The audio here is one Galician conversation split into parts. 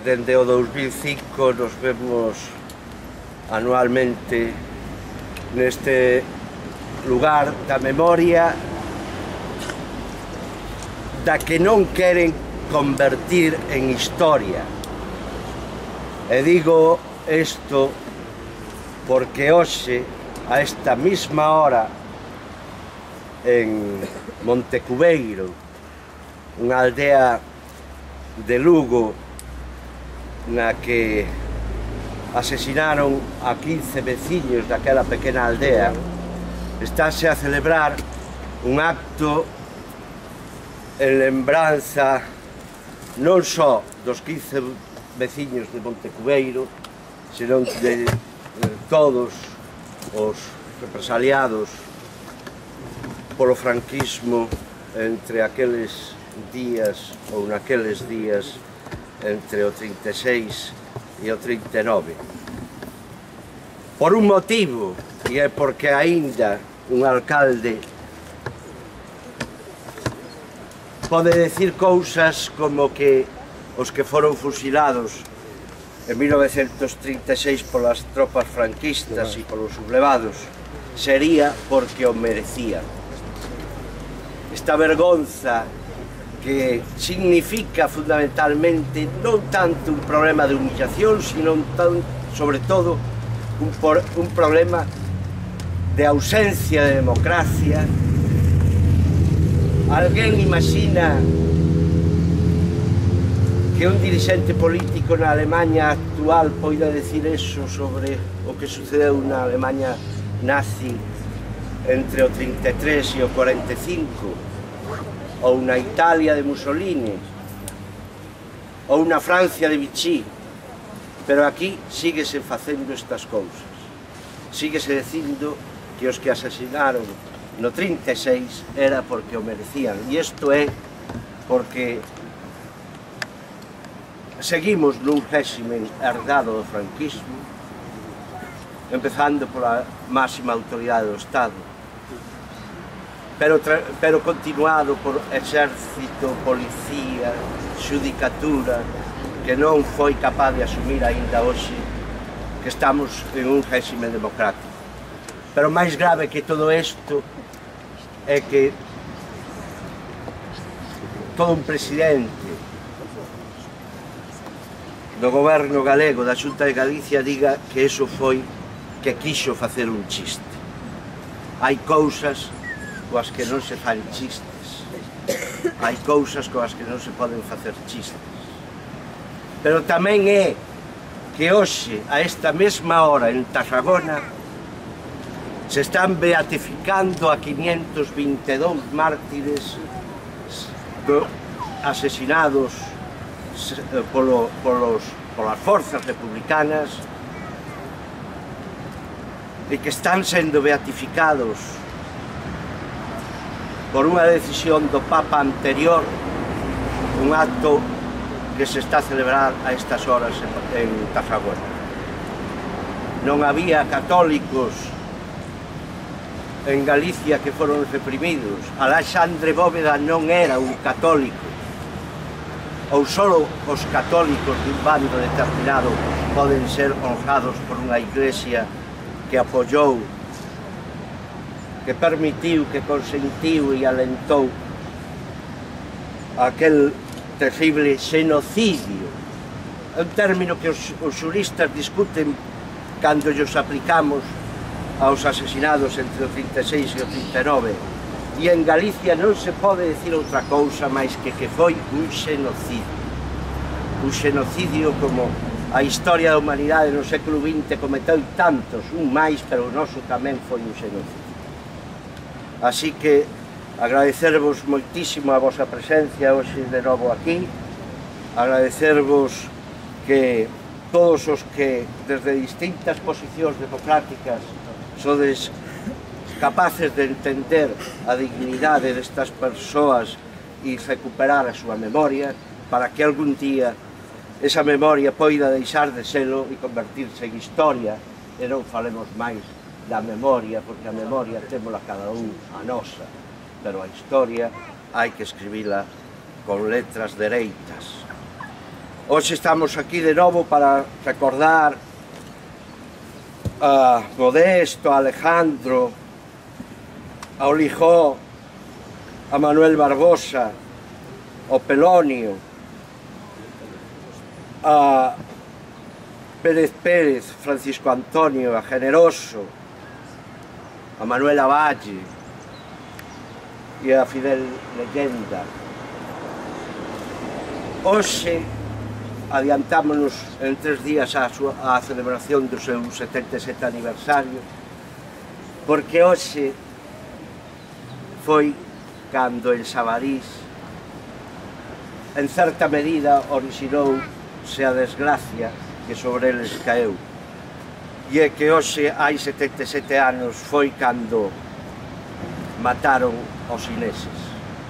dende o 2005 nos vemos anualmente neste lugar da memoria da que non queren convertir en historia. E digo isto porque hoxe, a esta mesma hora, en Montecubeiro, unha aldea de Lugo na que asesinaron a 15 veciños daquela pequena aldea, estáse a celebrar un acto en lembranza non só dos 15 veciños de Montecubeiro, senón de todos os represaliados polo franquismo entre aqueles días ou naqueles días entre o 36 e o 39. Por un motivo, e é porque aínda un alcalde pode decir cousas como que os que foron fusilados en 1936 polas tropas franquistas e polos sublevados sería porque o merecían. Esta vergonza que significa fundamentalmente non tanto un problema de humillación, sino sobre todo un problema de ausencia de democracia. Alguén imagina que un dirixente político na Alemanha actual poida decir eso sobre o que sucedeu na Alemanha nazi entre o 33 e o 45, ou na Italia de Mussolini, ou na Francia de Vichy, pero aquí síguese facendo estas cousas. Síguese dicindo que os que asesinaron no 36 era porque o merecían, e isto é porque seguimos nun réximen herdado do franquismo, empezando pola máxima autoridade do Estado, pero continuado por exército, policía, xudicatura, que non foi capaz de asumir aínda hoxe que estamos en un réximen democrático. Pero máis grave que todo isto é que todo un presidente do goberno galego, da Xunta de Galicia, diga que eso foi que quixo facer un chiste. Hai cousas coas que non se fan chistes, hai cousas coas que non se poden facer chistes. Pero tamén é que hoxe, a esta mesma hora, en Tarragona, se están beatificando a 522 mártires asesinados polas forzas republicanas e que están sendo beatificados por unha decisión do Papa anterior, un acto que se está a celebrar a estas horas en Tarragona. Non había católicos en Galicia que foron reprimidos. Alexandre Bóveda non era un católico, ou só os católicos de un bando determinado poden ser honrados por unha iglesia que apoyou, que permitiu, que consentiu e alentou aquel terrible xenocidio. É un término que os xuristas discuten cando llos aplicamos aos asesinados entre o 36 e o 39. E en Galicia non se pode decir outra cousa máis que foi un xenocidio. Un xenocidio como a historia da humanidade no século XX cometeu tantos, un máis, pero o noso tamén foi un xenocidio. Así que agradecervos moitísimo a vosa presencia hoxe de novo aquí, agradecervos que todos os que desde distintas posicións democráticas sodes capaces de entender a dignidade destas persoas e recuperar a súa memoria para que algún día esa memoria poida deixar de selo e convertirse en historia e non falemos máis da memoria, porque a memoria témola cada un a nosa, pero a historia hai que escribila con letras dereitas. Hoxe estamos aquí de novo para recordar a Modesto, a Alejandro, a Olijó, a Manuel Barbosa, ao Pelonio, a Pérez Pérez, Francisco Antonio, a Generoso, a Manuel Avalle e a Fidel Leyenda. Hoxe adiantámonos en 3 días á celebración do seu 77 aniversario, porque hoxe foi cando en Sabarís, en certa medida, orixinouse a desgracia que sobre eles caeu. E é que hoxe, hai 77 anos, foi cando mataron aos ineses.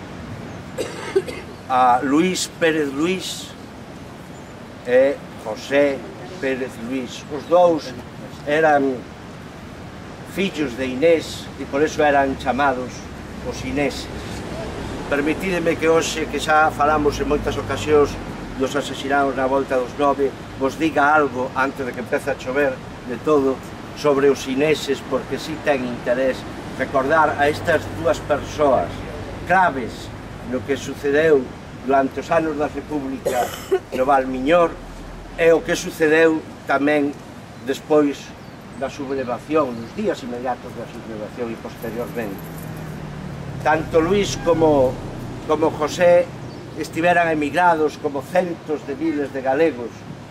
A Luís Pérez Luís e José Pérez Luís. Os dous eran fillos de Inés e por eso eran chamados os ineses. Permitídeme que hoxe, que xa falamos en moitas ocasións dos asesinados na volta dos 9, vos diga algo, antes de que empece a chover de todo, sobre os ineses, porque si ten interés recordar a estas dúas persoas claves no que sucedeu durante os anos da República no Valmiñor e o que sucedeu tamén despois da sublevación, nos días inmediatos da sublevación e posteriormente. Tanto Luís como José estiveran emigrados como centos de miles de galegos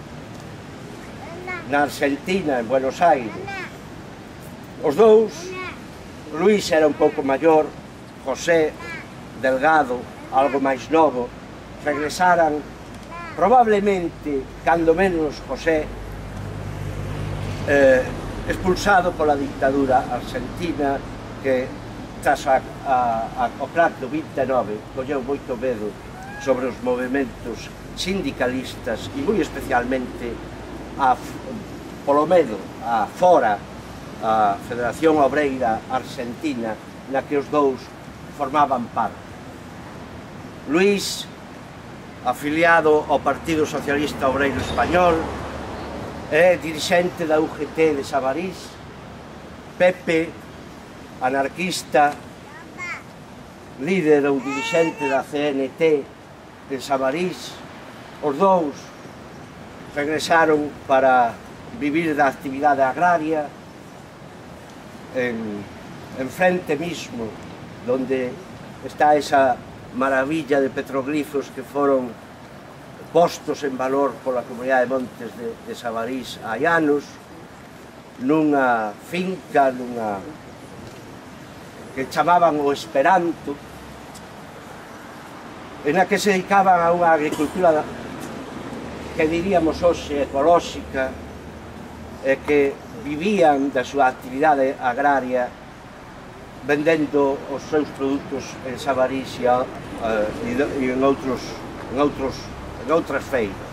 na Argentina, en Buenos Aires. Os dous, Luís era un pouco maior, José delgado, algo máis novo, regresaran probablemente, cando menos José, expulsado pola dictadura argentina, que tras o crack do 29 colleu moito medo sobre os movimentos sindicalistas e moi especialmente polo medo a fora a Federación Obreira Argentina, na que os dous formaban parte. Luís, afiliado ao Partido Socialista Obreiro Español, é dirixente da UGT de Sabarís. Pepe, anarquista, líder ou dirixente da CNT de Sabarís. Os dous regresaron para vivir da actividade agraria en frente mismo, donde está esa maravilla de petroglifos que foron postos en valor pola Comunidade de Montes de Sabarís hai anos, nunha finca que chamaban o Esperanto, en a que se dedicaban a unha agricultura que diríamos hoxe ecolóxica, e que vivían da súa actividade agraria vendendo os seus produtos en Sabarís e en outras feiras.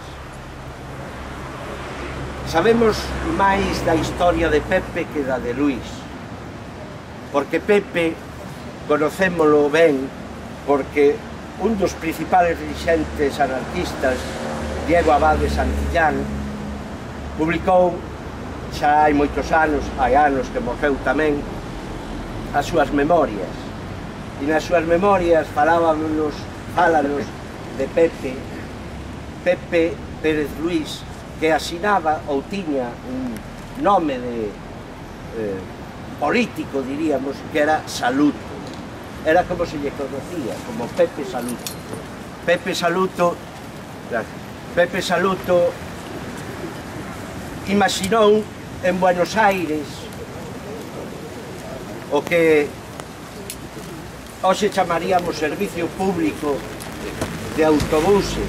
Sabemos máis da historia de Pepe que da de Luís, porque Pepe conocémolo ben porque un dos principales dirixentes anarquistas, Diego Abad de Santillán, publicou xa hai moitos anos, hai anos que morreu tamén, as súas memorias. E nas súas memorias falábanos de Pepe Pérez Luís, que asinaba ou tiña un nome de político, diríamos, que era Saluto. Era como se lle conocía, como Pepe Saluto. Pepe Saluto imaginou en Buenos Aires o que hoxe chamaríamos servicio público de autobuses.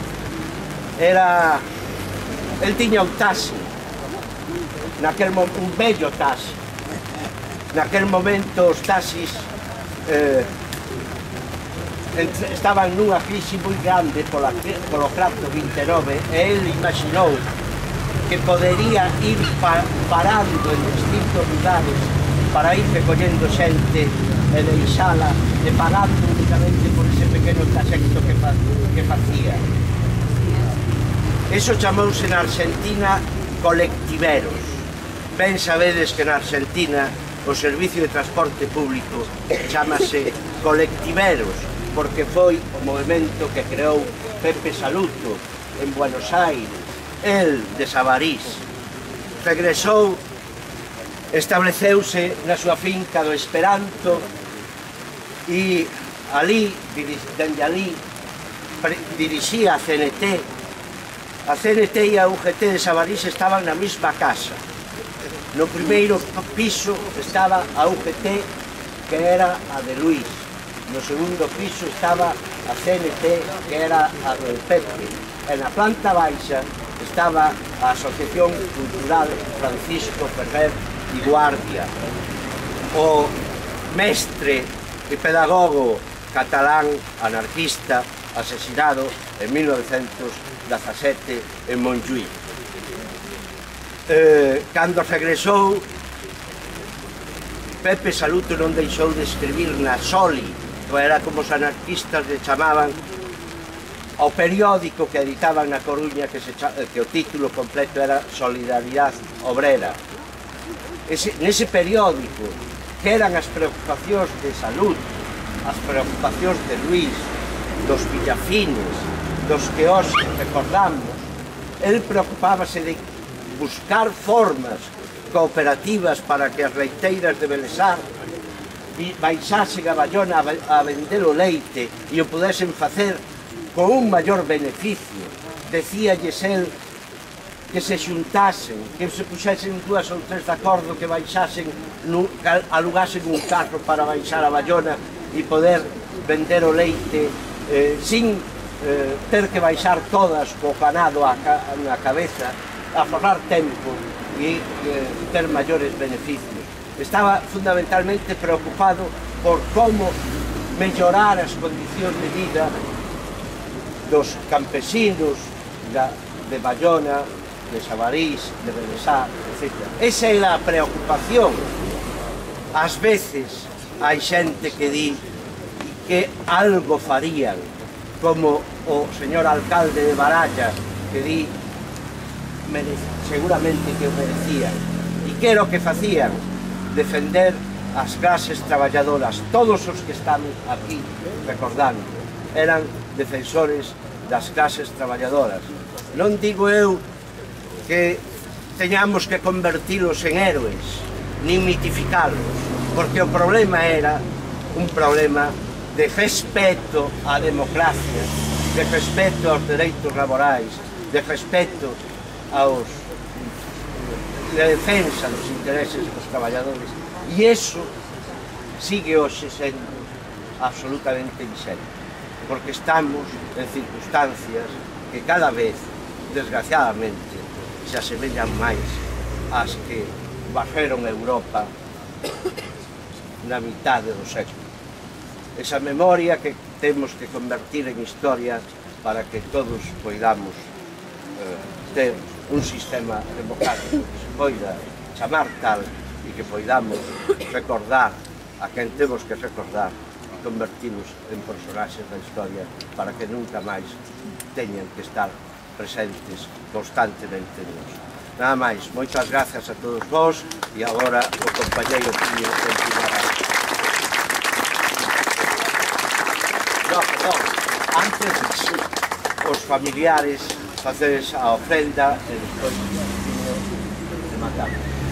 El tiña un taxi, un bello taxi. Naquel momento os taxis estaban nunha crise moi grande polo crack do 29 e el imaginou que podería ir parando en distintos lugares para ir recollendo xente e deixala e pagando únicamente por ese pequeno trayecto que facía. Eso chamouse na Argentina colectiveros. Ben sabedes que na Argentina o servicio de transporte público chamase colectiveros, porque foi o movimento que creou Pepe Saluto en Buenos Aires, el de Sabarís. Regresou, estableceuse na súa finca do Esperanto e ali, dende ali, dirixía a CNT. A CNT e a UGT de Sabarís estaban na mesma casa. No primeiro piso estaba a UGT, que era a de Luis. No segundo piso estaba a CNT, que era a do Pepe. E na planta baixa estaba a Asociación Cultural Francisco Ferrer y Guardia, o mestre e pedagogo catalán anarquista asesinado en 1917 en Montjuïc. Cando regresou, Pepe Saluto non deixou de escribir na Soli, que era como os anarquistas le chamaban, ao periódico que editaban na Coruña, que o título completo era Solidaridad Obrera. Nese periódico, que eran as preocupacións de Salud, as preocupacións de Luis, dos Villafines, dos que hoxe recordamos, el preocupábase de buscar formas cooperativas para que as leiteiras de Belesar baixasen a Bayona a vender o leite e o pudesen facer con un maior beneficio. Decíalles el que se xuntasen, que se puxesen dúas ou tres de acordo, que baixasen, alugasen un carro para baixar a Bayona e poder vender o leite sin ter que baixar todas co ganado na cabeza, aforrar tempo e ter maiores beneficios. Estaba fundamentalmente preocupado por como mellorar as condicións de vida dos campesinos de Bayona, de Sabarís, de Belesar, etc. Esa era a preocupación. Ás veces hai xente que di que algo farían, como o señor alcalde de Baralla, que di seguramente que o merecían. E que era o que facían? Defender as clases traballadoras. Todos os que están aquí recordando eran defensores das clases traballadoras. Non digo eu que teñamos que convertilos en héroes, nin mitificalos, porque o problema era un problema de respeto á democracia, de respeto aos dereitos laborais, de respeto de defensa dos intereses dos traballadores. E iso sigue hoxe sendo absolutamente vigente, porque estamos en circunstancias que cada vez, desgraciadamente, se asemellan máis ás que bajeron Europa na mitade do século. Esa memoria que temos que convertir en historia para que todos poidamos ter un sistema democrático que se poida chamar tal e que poidamos recordar a quen temos que recordar e convertirnos en personaxes da historia para que nunca máis teñan que estar presentes constantemente nos. Nada máis, moitas gracias a todos vós e agora o compañeiro Pío continuará. Antes os familiares facedes a ofrenda e despois de matar.